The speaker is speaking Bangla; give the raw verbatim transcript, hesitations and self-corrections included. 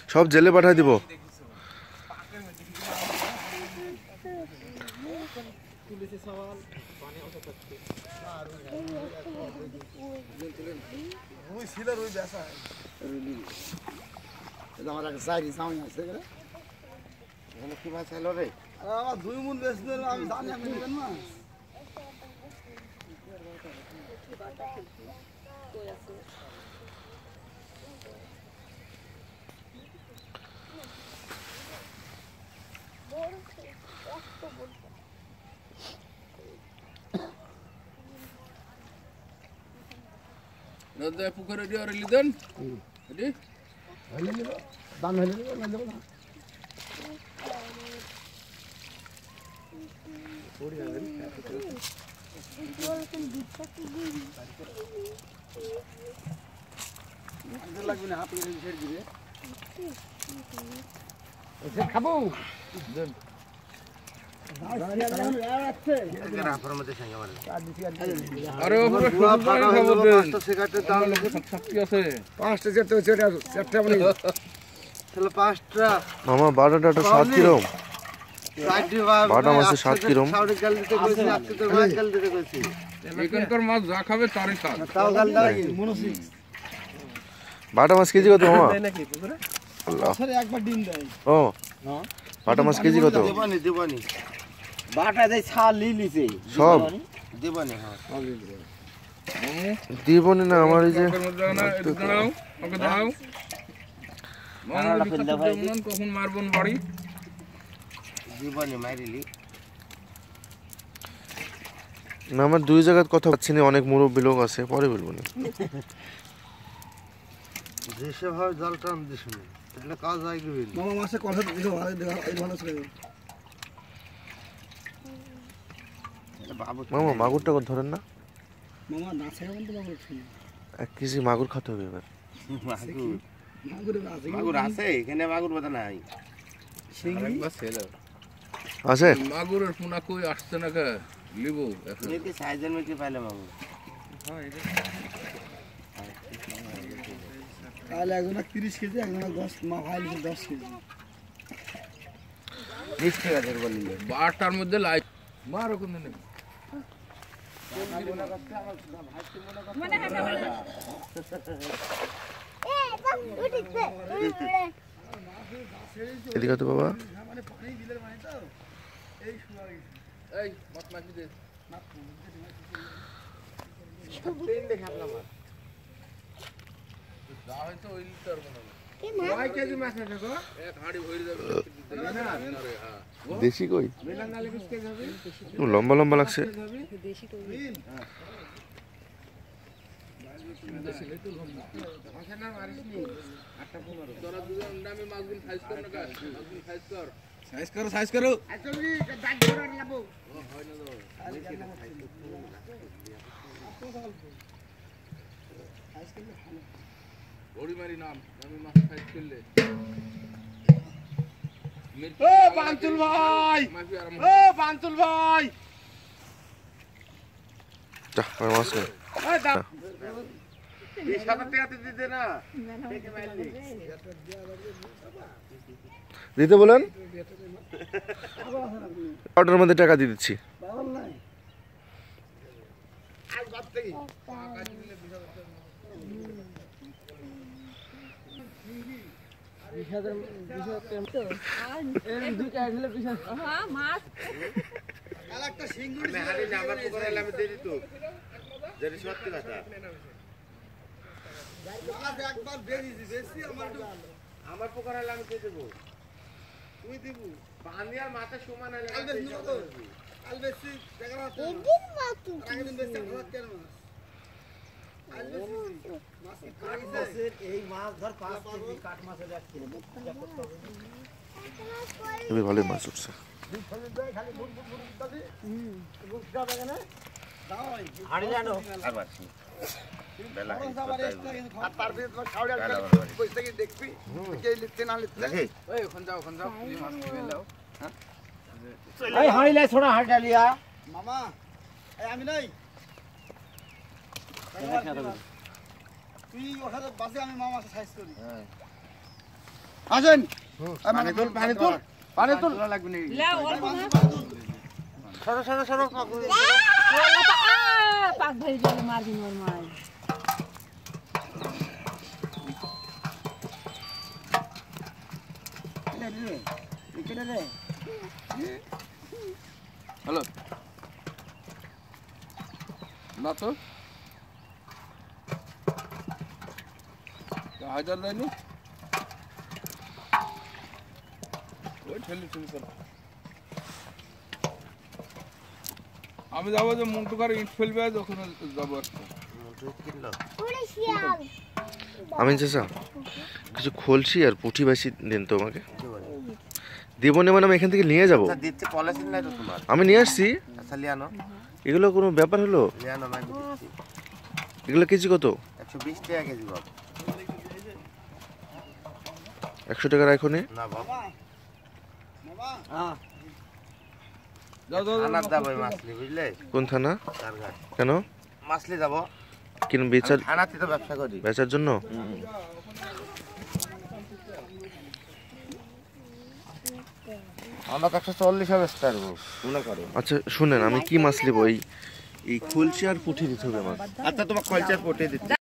সব জেলে পাঠাই দিব। দুই মন বেশি আমি জানি আমি নেবেন না। নদে পুকুরে দিয়ে রেলি দেন এডি হইলে নিব দান হইলে নিব না দেব না পড়ি যাবে বলছেন দুধটা কি দিই আগে লাগবে না হাতে ছেড়ে দিবে এসে খাবো দেন আরে ওপরে খাবো দেন সিগারেটের দাম শক্তি আছে পাঁচটা যেতে হচ্ছে চারটা বলি তাহলে পাঁচটা মামা বারোটা একটা স্বাদ কিরম? বারোটা মাছের স্বাদ কিরম? এখানকার মাছ যা খাবে তারই স্বাদ। বারোটা মাছ কেজি কত মামা? একবার ডিম দেয় ও বারোটা মাছ কেজি কত? দেবানি দেবানি বাটা দেয় ছাল লিলিছে সব দেবানি হ্যাঁ দিবনি না আমার এই যে কখন মারবন বাড়ি জীবনে মারিলি না আমার দুই জায়গায় কথা পাচ্ছি না, অনেক মুরব্বী লোক আছে, পরে বলবো না। দেশে ভাবে জল টান দিস না তাহলে কাজ হয় কি মামা মাসে কথা দিও ভালো দেখো এই ভালো ছিল মামা মাগুরটা কত ধরেন না? মামা না ছেড়ে বলতে মাগুর ছিল এক কেজি মাগুর খেতে হবে এবার। মাগুর মাগুর আছে মাগুর আছে এখানে মাগুর বাতা নাই আরেকবার ছিল আছে মাগুরের পোনা কই আসছে না কে লিবো এখন এতে সাইজের মধ্যে পাইলে মাগুর হ্যাঁ এটা তাহলে একজন তিরিশ কেজি একজন দশ মা ভাইল দশ কেজি বিশ টাকা ধরে বললি বারটার মধ্যে লাইট মারো কোন দিন এদিকে তো বাবা এই মত মাছি দে তিন দেখে আপনা মাছ যা হয়তো ওই লিটার বানাবো কয় কেজি মাছ আছে গো এক হাঁড়ি ভরে যাবে না রে হ্যাঁ দেশি কই বেলা নালে বিশ কেজি হবে লম্বা লম্বা লাগছে। দেশি কই হ্যাঁ দেশি তো লম্বা মাছের নাম আরিসনি আটটা পনেরো তোরা দুজন নামে মাছগুলো সাইজ কর না কাজ মাছগুলো সাইজ কর সাইজ করো সাইজ করো আসলে দাগ ধরে লাবো ও হয় না দাও সাইজ করলে ভালো বড়ি মারি নাম আমি মাছ সাইজ করলে ও পান্তুল ভাই ও পান্তুল ভাই যা আর মাছ নে। ওই দা বিশ হাজার টাকা দিতে না দেখে মাইলি দিতে বলেন অর্ডারের মধ্যে টাকা দিয়ে দিচ্ছি। বাবল নাই আজ বাদ থেকে কাজ দিলে বিশ হাজার বিশ হাজার তো এর দুই কাজ দিলে বিশ হাজার হ্যাঁ মাছ আরেকটা সিঙ্গুড়ি মেহারি নাম্বার করে আমি দিয়ে দিত যদি সত্যি কথা মাছ একবার বেরিয়েছি বেশি আমার আমার পোকার হলে আমি দিয়ে দেব তুই দিব পানি আর মাথা সমান হলে আল বেশি তো আল বেশি দেখা না একদিন মাছ একদিন বেশি হাত কেন মাছ আল বেশি মাছ কাট মাছের এই মাছ ধর পাঁচ কেজি কাট মাছের এক কিলো এবার ভালো মাছ উঠছে। খালি বুট বুট বুট দাদি হুম বুট খাবে কেন দাও হাড়ি জানো আর বাসি বেলা আর তার ভিতরে তোমার খাওয়া পয়সা কি দেখবি কে লিখতে না লিখতে দেখি ওই ওখান যাও ওখান যাও তুমি মাছ নিয়ে নাও হ্যাঁ এই হাড়ি লাই ছোড়া হাড় ডালিয়া মামা এই আমি নাই তুই ওখানে বাসে আমি মামা সাইজ করি হ্যাঁ আসেন পানি তুল পানি তুল পানি তুল লাগবে না লাও অল্প না সরো সরো সরো পাক ধরে গেলে মারবি মোর মাই হ্যালো না তো হাজার দেয়নি ওই ঠেলি ঠেলি কর আমি যাবো যে মুন্টুকার ইট ফেলবে ওখানে যাবো আমি চাচা কিছু খোলসি আর পুঁটি বাসি দিন তো আমাকে দেবো না মানে আমি এখান থেকে নিয়ে যাবো দিতে পলিসি নাই তো তোমার আমি নিয়ে আসছি আচ্ছা লিয়ানো এগুলো কোনো ব্যাপার হলো লিয়ানো মানে দিচ্ছি এগুলো কেজি কত একশো বিশ টাকা কেজি বাবা একশো টাকা রাখো নে না বাবা হ্যাঁ যাও যাও আনার দাবো মাছলি বুঝলে কোন থানা কারঘাট কেন মাছলি যাবো কেন বেচার থানাতে তো ব্যবসা করি বেচার জন্য আমরা তো একশো চল্লিশ হবে স্টার মনে করো আচ্ছা শুনেন আমি কি মাছ নেবো এই এই খোলসি আর পুঁটি দিতে হবে আমার আচ্ছা তোমার কলচার পটে দিচ্ছি